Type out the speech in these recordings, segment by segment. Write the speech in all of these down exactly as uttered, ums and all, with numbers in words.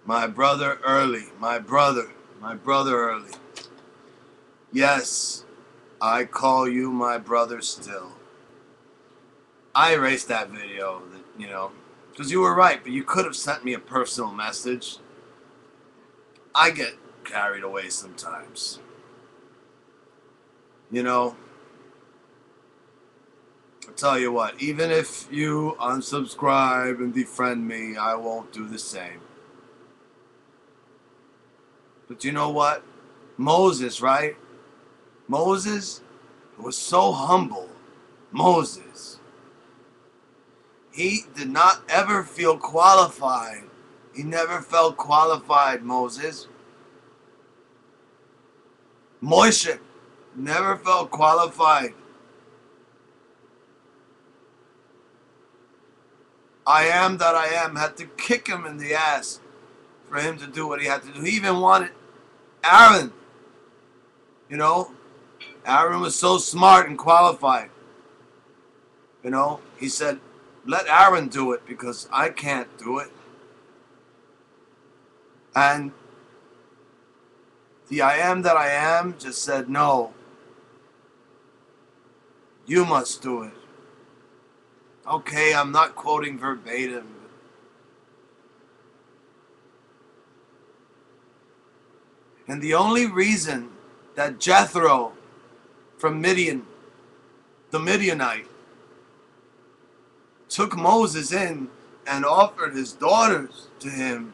My brother Early, my brother, my brother Early. Yes, I call you my brother still. I erased that video, you know, because you were right, but you could have sent me a personal message. I get carried away sometimes. You know, I'll tell you what, even if you unsubscribe and defriend me, I won't do the same. But you know what? Moses, right? Moses was so humble. Moses. He did not ever feel qualified. He never felt qualified, Moses. Moshe never felt qualified. I am that I am had to kick him in the ass for him to do what he had to do. He even wanted Aaron. You know, Aaron was so smart and qualified. You know, he said, let Aaron do it because I can't do it. And the I am that I am just said, no, you must do it. Okay, I'm not quoting verbatim. And the only reason that Jethro from Midian, the Midianite, took Moses in and offered his daughters to him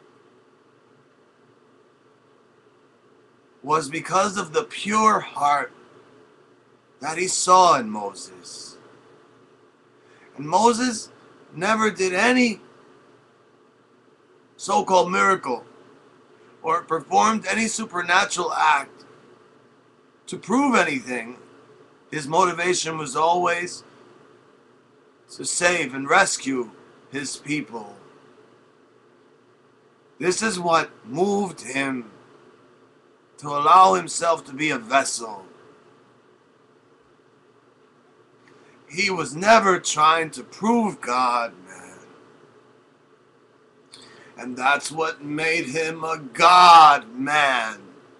was because of the pure heart that he saw in Moses. And Moses never did any so-called miracle or performed any supernatural act to prove anything. His motivation was always to save and rescue his people. This is what moved him to allow himself to be a vessel. He was never trying to prove God, man. And that's what made him a God man.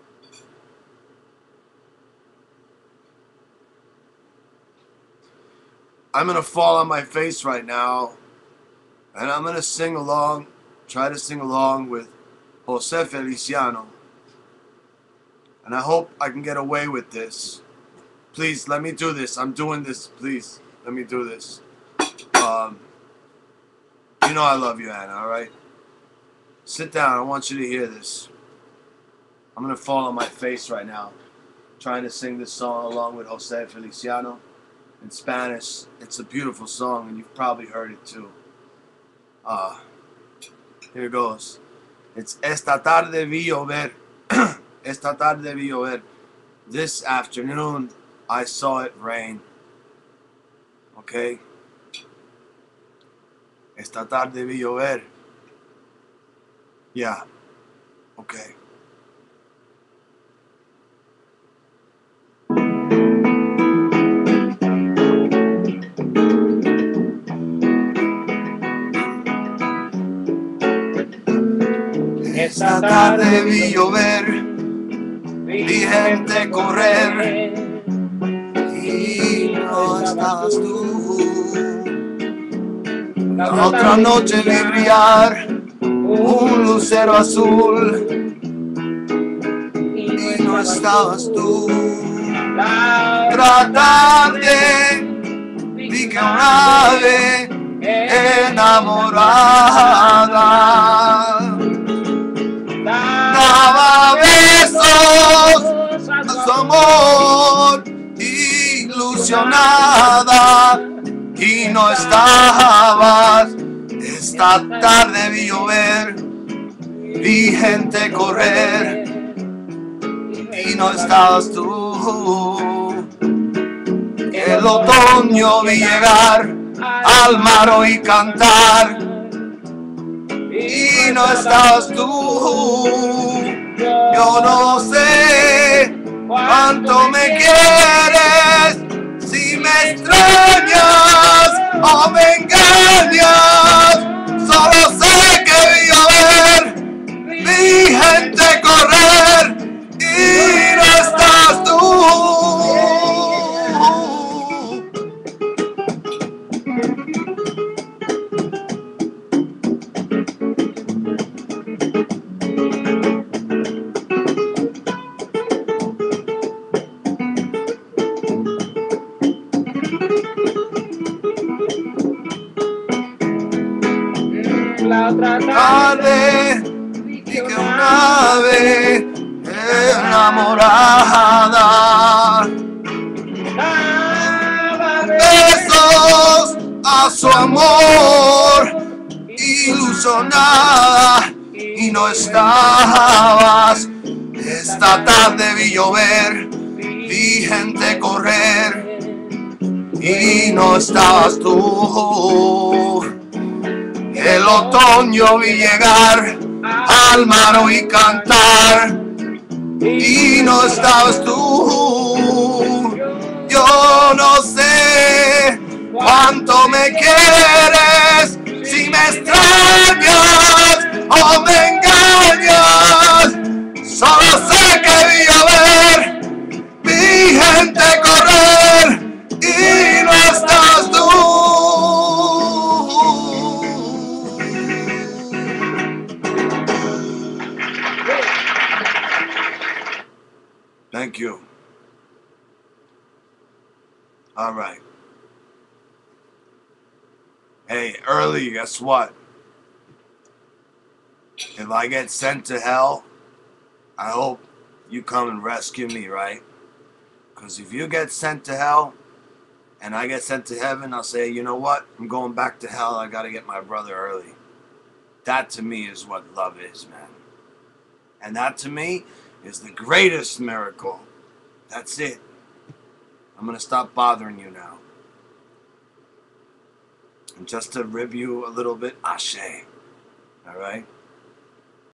I'm going to fall on my face right now, and I'm going to sing along, try to sing along with Jose Feliciano. And I hope I can get away with this. Please, let me do this. I'm doing this. Please, let me do this. Um, you know I love you, Anna, all right? Sit down. I want you to hear this. I'm going to fall on my face right now, trying to sing this song along with Jose Feliciano. In Spanish, it's a beautiful song, and you've probably heard it too. Uh, here it goes. It's Esta tarde vi llover. Esta tarde vi llover. This afternoon, I saw it rain. Okay? Esta tarde vi llover. Yeah. Okay. Esta tarde vi llover, vi gente correr y no estabas tú. La otra noche vi brillar un lucero azul y no estabas tú. La otra tarde vi que una ave enamorada daba besos a su amor, ilusionada, y no estabas. Esta tarde vi llover, vi gente correr, y no estabas tú. El otoño vi llegar al mar oí cantar, y no estabas tú. Yo no sé cuánto me quieres, si me extrañas o me engañas. Solo sé que vi llover tarde vi que una ave enamorada besos a su amor ilusionada y no estabas. Esta tarde vi llover, vi gente correr y no estabas tú. El otoño vi llegar, al mar oí cantar y no estabas tú. Yo no sé cuánto me quieres, si me extrañas o me engañas. Solo sé que vi llover, vi gente correr y no estás tú. Thank you. All right. Hey, early, guess what? If I get sent to hell, I hope you come and rescue me, right? Because if you get sent to hell and I get sent to heaven, I'll say, you know what? I'm going back to hell. I got to get my brother early. That to me is what love is, man. And that to me is the greatest miracle. That's it. I'm going to stop bothering you now. And just to rib you a little bit, Ashe. All right?